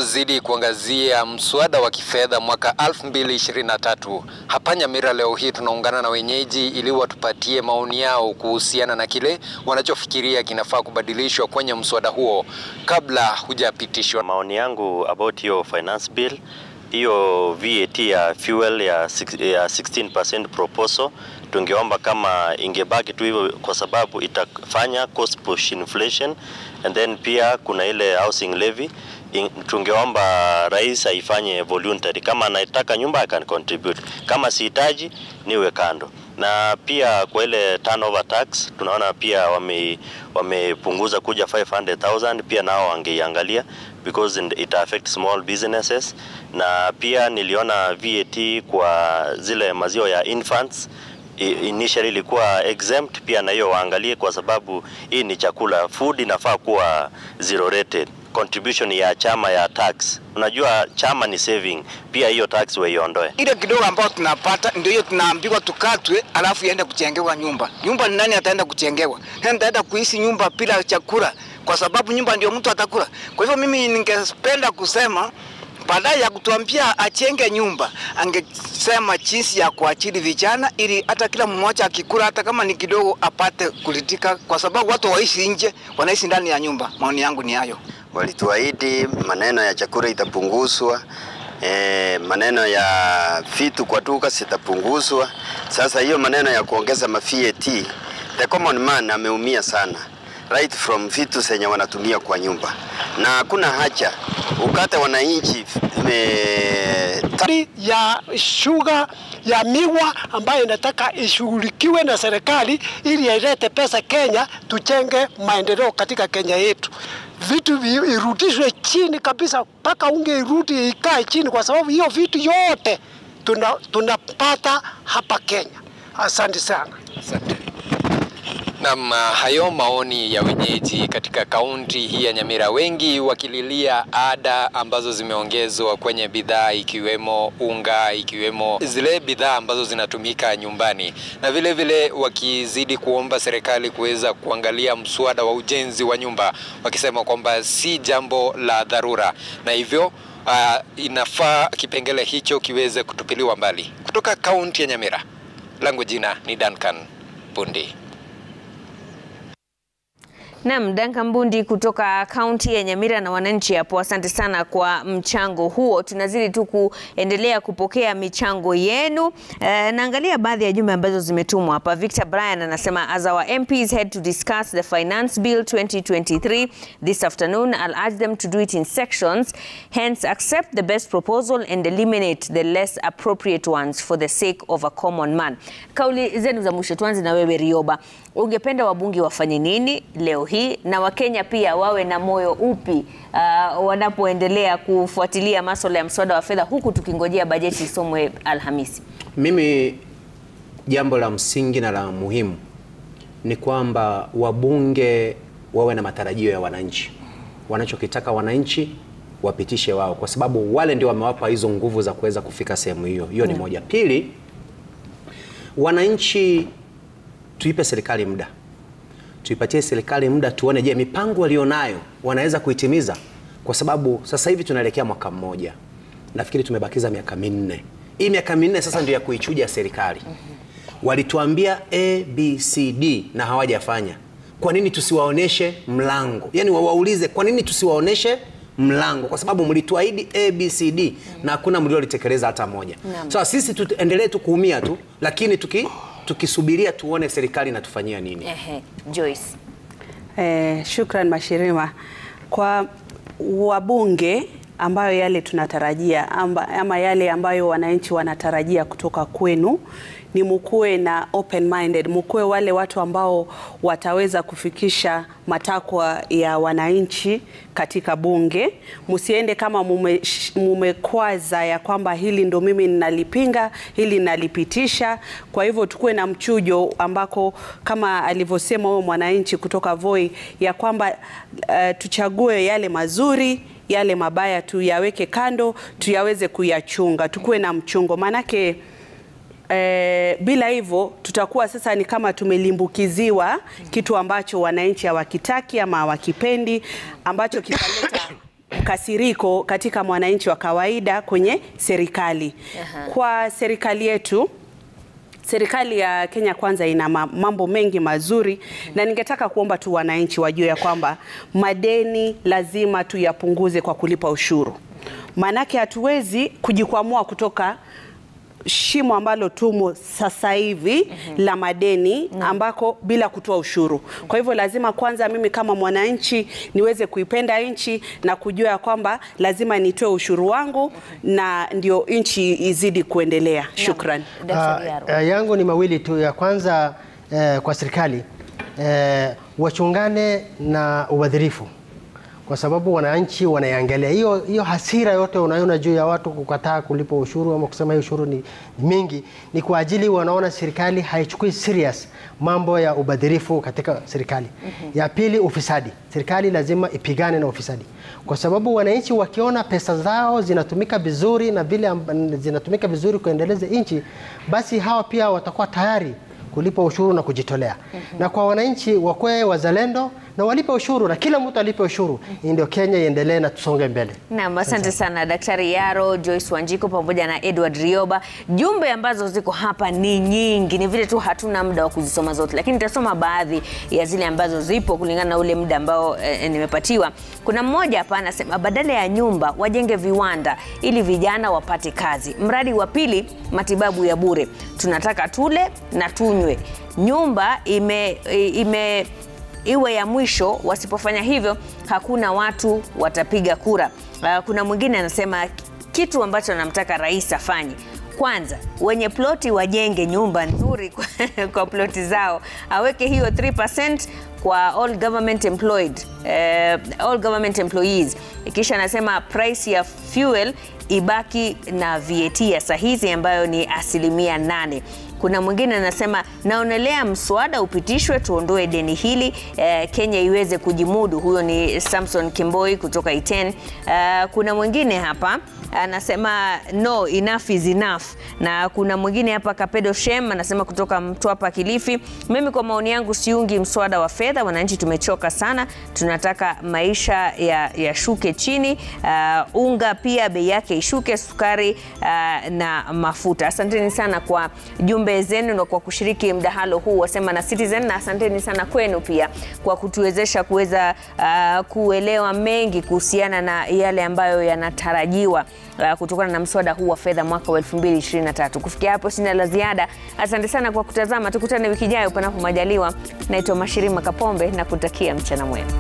Tunazidi kuangazia mswada wa kifedha mwaka 2023. Hapa Nyamira leo hii tunaungana na wenyeji ili watupatie maoni yao kuhusiana na kile wanachofikiria kinafaa kubadilishwa kwenye mswada huo kabla hujapitishwa. Maoni yangu about your finance bill, hiyo VAT ya fuel ya 16% proposal, tungeomba kama ingebaki tu hivyo kwa sababu itafanya cost push inflation, and then pia kuna ile housing levy. Tungeomba rais aifanye voluntary. Kama anataka nyumba can contribute, kama sihitaji niwe kando. Na pia kwa ile turnover tax tunaona pia wamepunguza kuja 500,000, pia nao wangeiangalia because it affects small businesses. Na pia niliona VAT kwa zile maziwa ya infants initially ilikuwa exempt, pia na hiyo waangalie kwa sababu hii ni chakula, food inafaa kuwa zero rated. Contribution ya chama ya tax, unajua chama ni saving, pia hiyo tax waiondoe. Ile kidogo ambayo tunapata ndio hiyo tunaambiwa tukatwe, alafu iende kujengewa nyumba. Nyumba ni nani ataenda kujengewa? Ataenda kuishi nyumba bila chakula, kwa sababu nyumba ndio mtu atakula. Kwa hivyo mimi ningependa kusema baada ya kutuambia achenge nyumba, angesema jinsi ya kuachili vijana ili hata kila mmoja akikula hata kama ni kidogo apate kulitika, kwa sababu watu waishi nje, wanaishi ndani ya nyumba. Maoni yangu ni hayo. Walituahidi maneno ya chakula itapunguzwa, maneno ya vitu kwa duka sitapunguzwa. Sasa hiyo maneno ya kuongeza VAT, the common man ameumia sana, right from vitu zenye wanatumia kwa nyumba, na hakuna haja ukate wananchi ya shuga ya miwa ambayo inataka ishughulikiwe na serikali ili ilete pesa Kenya, tujenge maendeleo katika Kenya yetu. Vitu irudishwe chini kabisa, mpaka unge irudi ikae chini, kwa sababu hiyo vitu yote tunapata hapa Kenya. Asante sana. Asante. Na hayo maoni ya wenyeji katika kaunti hii ya Nyamira, wengi wakililia ada ambazo zimeongezwa kwenye bidhaa ikiwemo unga, ikiwemo zile bidhaa ambazo zinatumika nyumbani, na vile vile wakizidi kuomba serikali kuweza kuangalia mswada wa ujenzi wa nyumba, wakisema kwamba si jambo la dharura na hivyo inafaa kipengele hicho kiweze kutupiliwa mbali. Kutoka kaunti ya Nyamira, langu jina ni Duncan Bundi. Naam, Duncan Mbundi kutoka kaunti ya Nyamira na wananchi hapo. Asante sana kwa mchango huo. Tunazidi tu kuendelea kupokea michango yenu. Naangalia baadhi ya jumbe ambazo zimetumwa hapa. Victor Brian anasema, as our MPs head to discuss the finance bill 2023 this afternoon, I'll urge them to do it in sections, hence accept the best proposal and eliminate the less appropriate ones for the sake of a common man. Kauli zenu za mwisho, tuanze na wewe Rioba. Ungependa wabunge wafanye nini leo hii, na Wakenya pia wawe na moyo upi wanapoendelea kufuatilia masuala ya mswada wa fedha huku tukingojea bajeti isomwe Alhamisi? Mimi jambo la msingi na la muhimu ni kwamba wabunge wawe na matarajio ya wananchi. Wanachokitaka wananchi wapitishe wao, kwa sababu wale ndio wamewapa hizo nguvu za kuweza kufika sehemu hiyo. Hiyo ni moja. Pili, wananchi tuipe serikali muda. Tuipatie serikali muda tuone, je, mipango walionayo wanaweza kuitimiza, kwa sababu sasa hivi tunaelekea mwaka mmoja. Nafikiri tumebakiza miaka 4. Hii miaka 4 sasa ndio ya kuichuja serikali. Walituambia A, B, C, D na hawajafanya. Kwa nini tusiwaoneshe mlango? Yaani waulize kwa nini tusiwaoneshe mlango, kwa sababu mlituahidi A, B, C, D na hakuna mlilolitekeleza hata moja. So sisi tuendelee tu kuumia tu, lakini tukisubiria tuone serikali inatufanyia nini. Joyce. Shukran Mashirima. Kwa wabunge ambayo yale tunatarajia ama yale ambayo wananchi wanatarajia kutoka kwenu, ni mkuwe na open minded, mkuwe wale watu ambao wataweza kufikisha matakwa ya wananchi katika bunge. Msiende kama mumekwaza ya kwamba hili ndo mimi ninalipinga, hili nalipitisha. Kwa hivyo tukue na mchujo ambako kama alivyosema huyo mwananchi kutoka Voi ya kwamba tuchague yale mazuri, yale mabaya tuyaweke kando, tuyaweze kuyachunga. Tukue na mchungo, manake bila hivyo tutakuwa sasa ni kama tumelimbukiziwa kitu ambacho wananchi hawakitaki ama hawakipendi, ambacho kitaleta makasiriko katika mwananchi wa kawaida kwenye serikali. Kwa serikali yetu, serikali ya Kenya Kwanza ina mambo mengi mazuri, na ningetaka kuomba tu wananchi wajue ya kwamba madeni lazima tuyapunguze kwa kulipa ushuru. Manake hatuwezi kujikwamua kutoka shimo ambalo tumo sasa hivi la madeni ambako bila kutoa ushuru. Kwa hivyo lazima kwanza mimi kama mwananchi niweze kuipenda nchi na kujua kwamba lazima nitoe ushuru wangu na ndio nchi izidi kuendelea. Shukran. Yangu ni mawili tu. Ya kwanza kwa serikali wachungane na ubadhirifu, kwa sababu wananchi wanaangalia hiyo hasira yote unaona juu ya watu kukataa kulipa ushuru ama kusema hiyo ushuru ni mingi, ni kwa ajili wanaona serikali haichukui serious mambo ya ubadhirifu katika serikali. Ya pili, ufisadi. Serikali lazima ipigane na ufisadi, kwa sababu wananchi wakiona pesa zao zinatumika vizuri na vile zinatumika vizuri kuendeleza nchi, basi hawa pia watakuwa tayari kulipa ushuru na kujitolea. Na kwa wananchi wakwe wazalendo na walipe ushuru, na kila mtu alipe ushuru, ndio Kenya iendelee na tusonge mbele. Naam, asante sana Daktari Yaro, Joyce Wanjiko pamoja na Edward Rioba. Jumbe ambazo ziko hapa ni nyingi, ni vile tu hatuna muda wa kuzisoma zote, lakini nitasoma baadhi ya zile ambazo zipo kulingana na ule muda ambao nimepatiwa. Kuna mmoja hapa anasema badala ya nyumba wajenge viwanda ili vijana wapate kazi. Mradi wa pili, matibabu ya bure. Tunataka tule na tunywe. Nyumba iwe ya mwisho, wasipofanya hivyo hakuna watu watapiga kura. Kuna mwingine anasema kitu ambacho anamtaka rais afanye. Kwanza, wenye ploti wajenge nyumba nzuri kwa ploti zao. Aweke hiyo 3% kwa all government employees. Kisha anasema price ya fuel ibaki na VAT ya sahizi ambayo ni 8%. Kuna mwingine anasema naonelea mswada upitishwe tuondoe deni hili, Kenya iweze kujimudu. Huyo ni Samson Kimboi kutoka Iten. Kuna mwingine hapa anasema no, enough is enough. Na kuna mwingine hapa Kapedo Shem anasema kutoka Mtwapa Kilifi, mimi kwa maoni yangu siungi mswada wa fedha, wananchi tumechoka sana, tunataka maisha ya shuke chini, unga pia bei yake ishuke, sukari na mafuta. Asanteni sana kwa jumbe zenu na kwa kushiriki mdahalo huu wasema na Citizen, na asanteni sana kwenu pia kwa kutuwezesha kuweza kuelewa mengi kuhusiana na yale ambayo yanatarajiwa kutokana na mswada huu wa fedha mwaka wa 2023. Kufikia hapo sina la ziada. Asante sana kwa kutazama. Tukutane wiki ijayo panapo majaliwa. Naitwa Mashirima Kapombe na kutakia mchana mwema.